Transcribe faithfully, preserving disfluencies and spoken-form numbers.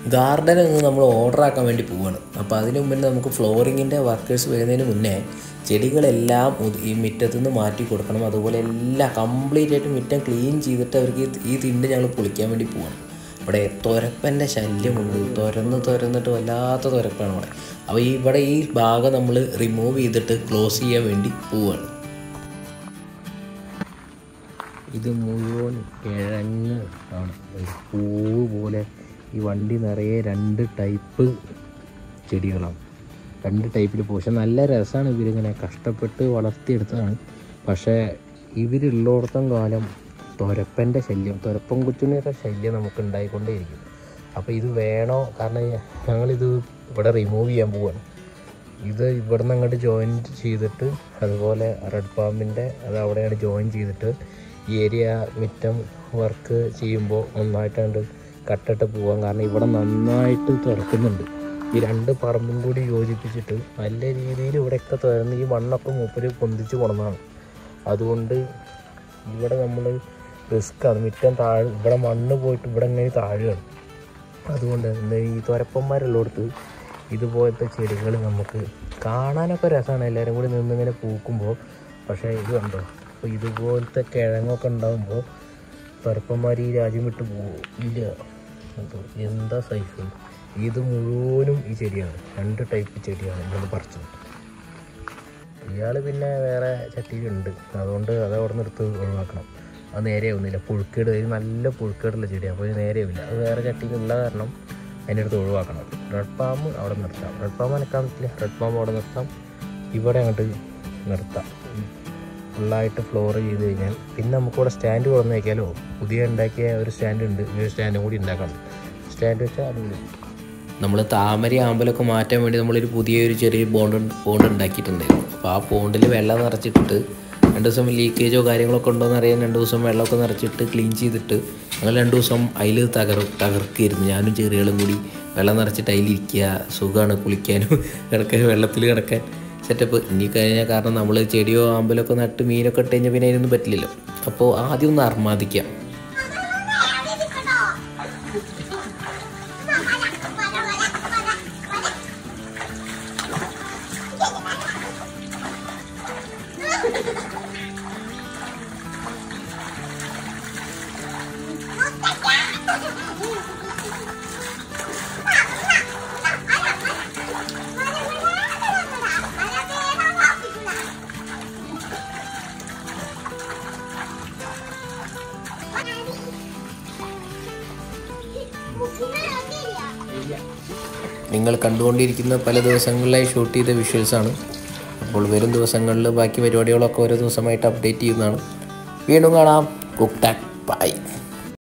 Garden ഒന്ന് നമ്മൾ order ആക്കാൻ വേണ്ടി പോവുകയാണ്. അപ്പോൾ അതിന് മുമ്പ് നമുക്ക് ഫ്ലോറിങ്ങിൻ്റെ വർക്കേഴ്സ് വരുന്നതിന് മുന്നേ ചെടികളെല്ലാം ഈ മുറ്റത്തു നിന്ന് മാറ്റി കൊടുക്കണം. അതുപോലെ എല്ലാം കംപ്ലീറ്റ് ആയിട്ട് മുറ്റം ക്ലീൻ ചെയ്തിട്ട് അവർക്ക് ഈ തിണ്ട് ഞങ്ങൾ പൊളിക്കാൻ വേണ്ടി പോവുകയാണ്. ഇവിടെ തുരപ്പൻ്റെ ശല്യമുണ്ട്. തുരന്ന് തുരന്നിട്ട് വല്ലാത്ത തുരപ്പാണ് ഇവിടെ. അപ്പോൾ ഈ ഇവിടെ ഈ ഭാഗം നമ്മൾ റിമൂവ് ചെയ്തിട്ട് ക്ലോസ് ചെയ്യാൻ വേണ്ടി പോവുകയാണ്. ഇത് മുഴുവൻ കിഴങ്ങ് ആണ്. പൂവ് പോലെ ഈ വണ്ടി നിറയെ രണ്ട് ടൈപ്പ് ചെടികളാണ്. രണ്ട് ടൈപ്പിൽ പോകും. പക്ഷെ നല്ല രസമാണ്. ഇവരിങ്ങനെ കഷ്ടപ്പെട്ട് വളർത്തിയെടുത്തതാണ്. പക്ഷേ ഇവരുള്ളിടത്തോളം കാലം തുരപ്പൻ്റെ ശല്യം, തുരപ്പൻ കുച്ചുണിയുടെ ശല്യം നമുക്ക് ഉണ്ടായിക്കൊണ്ടേയിരിക്കും. അപ്പോൾ ഇത് വേണോ? കാരണം ഞങ്ങളിത് ഇവിടെ റിമൂവ് ചെയ്യാൻ പോവുകയാണ്. ഇത് ഇവിടെ നിന്ന് അങ്ങോട്ട് ജോയിൻ ചെയ്തിട്ട് അതുപോലെ റെഡ് പാമ്പിൻ്റെ അത് അവിടെയാണ് ജോയിൻ ചെയ്തിട്ട് ഈ ഏരിയ മുറ്റം വർക്ക് ചെയ്യുമ്പോൾ നന്നായിട്ടാണ്ട് കട്ടിട്ട് പോകാം. കാരണം ഇവിടെ നന്നായിട്ട് തുറക്കുന്നുണ്ട്. ഈ രണ്ട് പറമ്പും കൂടി യോജിപ്പിച്ചിട്ട് നല്ല രീതിയിൽ ഇവിടെയൊക്കെ തുറന്ന് ഈ മണ്ണൊക്കെ മൂപ്പര് പൊന്തിച്ച് കൊണ്ടതാണ്. അതുകൊണ്ട് ഇവിടെ നമ്മൾ റിസ്ക്കാണ്. മുറ്റം താഴെ ഇവിടെ മണ്ണ് പോയിട്ട് ഇവിടെ ഇങ്ങനെ താഴെയാണ്. അതുകൊണ്ട് എന്താ ഈ തുരപ്പന്മാരുള്ളിടത്ത് ഇതുപോലത്തെ ചെടികൾ നമുക്ക് കാണാനൊക്കെ രസമാണ്, എല്ലാവരും കൂടി നിന്നിങ്ങനെ പൂക്കുമ്പോൾ. പക്ഷേ ഇത് കണ്ടോ, അപ്പോൾ ഇതുപോലത്തെ കിഴങ്ങൊക്കെ ഉണ്ടാകുമ്പോൾ തുരപ്പന്മാർ ഈ രാജ്യം വിട്ട് പോകും ഇല്ല. അതോ എന്താ സൈസ്. ഇത് മുഴുവനും ഈ ചെടിയാണ്. രണ്ട് ടൈപ്പ് ചെടിയാണ് ഇങ്ങനെ പറിച്ചത്. ഇയാൾ പിന്നെ വേറെ ചട്ടിയിലുണ്ട്, അതുകൊണ്ട് അത് അവിടെ നിന്ന് എടുത്ത് ഒഴിവാക്കണം. അത് നേരെയാവുന്നില്ല. പുഴുക്കേട്, ഇത് നല്ല പുഴുക്കേടുള്ള ചെടിയാണ്. അപ്പോൾ ഇത് നേരെയാവില്ല. അത് വേറെ ചട്ടിയിലുള്ള കാരണം അതിൻ്റെ അടുത്ത് ഒഴിവാക്കണം. റെഡ് പാമ്പ് അവിടെ നിർത്താം. റെഡ് പാമ്പ് അനക്കാൻ പറ്റില്ല. റെഡ് പാമ്പ് അവിടെ നിർത്താം. ഇവിടെ അങ്ങോട്ട് നിർത്താം. ഫുള്ളായിട്ട് ഫ്ലോർ ചെയ്ത് കഴിഞ്ഞാൽ പിന്നെ നമുക്കിവിടെ സ്റ്റാൻഡ് കൊണ്ടുവന്ന് വയ്ക്കാമല്ലോ. പുതിയ ഉണ്ടാക്കിയ ഒരു സ്റ്റാൻഡ് ഉണ്ട്. ഈ സ്റ്റാൻഡും കൂടി ഉണ്ടാക്കണം. സ്റ്റാൻഡ് വെച്ചാൽ അതുകൂടി നമ്മൾ താമര ആമ്പലൊക്കെ മാറ്റാൻ വേണ്ടി നമ്മളൊരു പുതിയൊരു ചെറിയ പോണ്ട് പോണ്ട് ഉണ്ടാക്കിയിട്ടുണ്ടായിരുന്നു. അപ്പോൾ ആ പോണ്ടിൽ വെള്ളം നിറച്ചിട്ടിട്ട് രണ്ട് ദിവസം ലീക്കേജോ കാര്യങ്ങളൊക്കെ ഉണ്ടോയെന്ന് അറിയാൻ രണ്ട് ദിവസം വെള്ളമൊക്കെ നിറച്ചിട്ട് ക്ലീൻ ചെയ്തിട്ട് ഞങ്ങൾ രണ്ട് ദിവസം അതിൽ തകർ തകർക്കായിരുന്നു. ഞാനും ചെറികളും കൂടി വെള്ളം നിറച്ചിട്ട് അതിലിരിക്കുക. സുഖമാണ് കുളിക്കാനും കിടക്കാൻ, വെള്ളത്തിൽ കിടക്കാൻ സെറ്റപ്പ്. ഇനി കഴിഞ്ഞാൽ കാരണം നമ്മൾ ചെടിയോ ആമ്പലൊക്കെ നട്ട് മീനൊക്കെ ഇട്ട് കഴിഞ്ഞാൽ പിന്നെ അതിനൊന്നും പറ്റില്ലല്ലോ. അപ്പോൾ ആദ്യം ഒന്ന് അർമാദിക്കാം. നിങ്ങൾ കണ്ടുകൊണ്ടിരിക്കുന്ന പല ദിവസങ്ങളിലായി ഷൂട്ട് ചെയ്ത വിഷ്വൽസാണ്. അപ്പോൾ വരും ദിവസങ്ങളിൽ ബാക്കി പരിപാടികളൊക്കെ ഓരോ ദിവസമായിട്ട് അപ്ഡേറ്റ് ചെയ്യുന്നതാണ്. വീണ്ടും കാണാം. Cook talk by.